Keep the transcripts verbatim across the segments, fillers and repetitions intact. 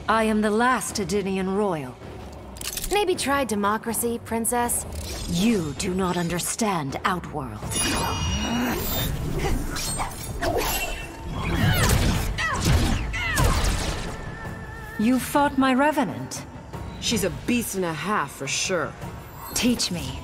I am the last Adinian royal. Maybe try democracy, princess? You do not understand Outworld. You fought my revenant. She's a beast and a half for sure. Teach me.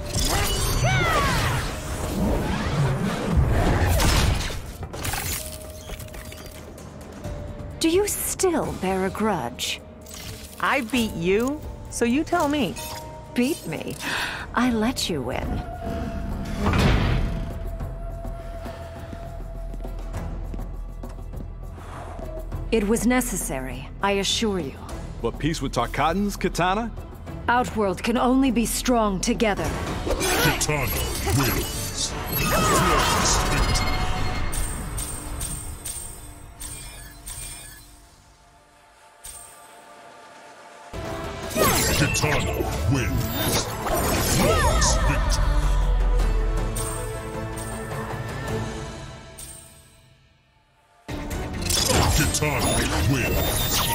Do you still bear a grudge? I beat you, so you tell me. Beat me? I let you win. It was necessary, I assure you. But peace with Tarkatans, Kitana? Outworld can only be strong together. Kitana wins. Flawless victory. Kitana wins. Flawless victory. Kitana wins.